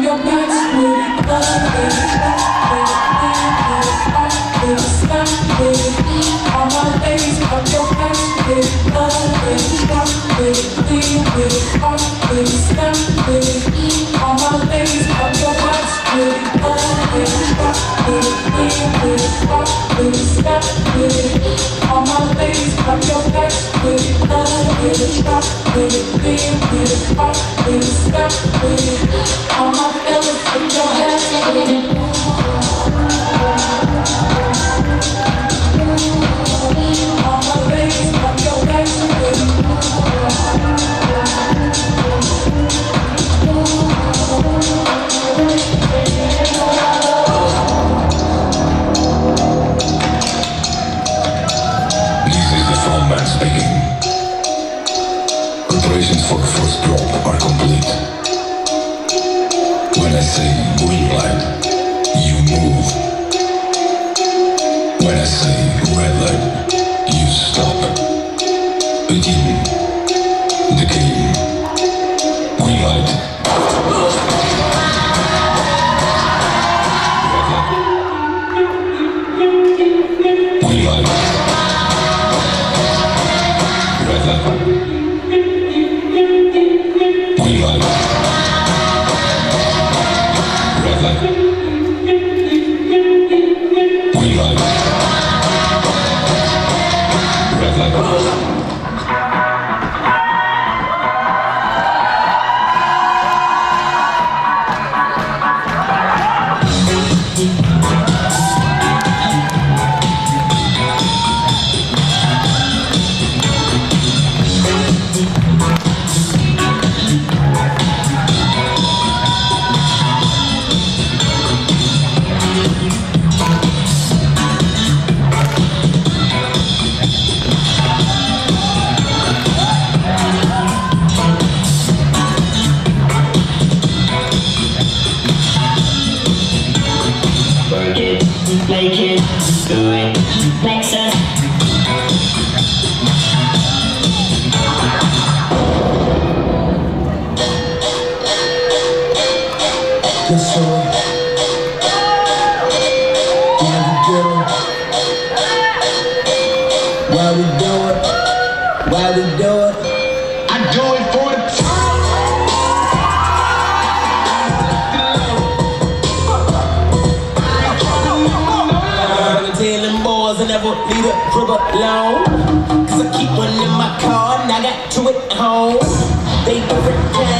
your back, Squid. Stop with it. All my ladies up your back, Squid. Stop with it. Lean with it. Up with it. Stop with it. All my ladies up your back, Squid. Stop with it. Lean with it. Up with it. Stop with it. All my ladies up your back, Squid. Stop with it. Stop with it. Lean with it. Up with it. Stop with it. All my fellas up your back, Squid. Speaking. Preparations for the first drop are complete. When I say green light, you move. When I say red light, you stop. Begin the game. Green light. Green light. Red light. Green light. Red light. Green light. Red light. Make it, do it, makes us. Yes, sir. Why we do it? Why we do it? Why we do it? I do it for the time. And never leave a crib alone. Cause I keep one in my car and I got two at home. They different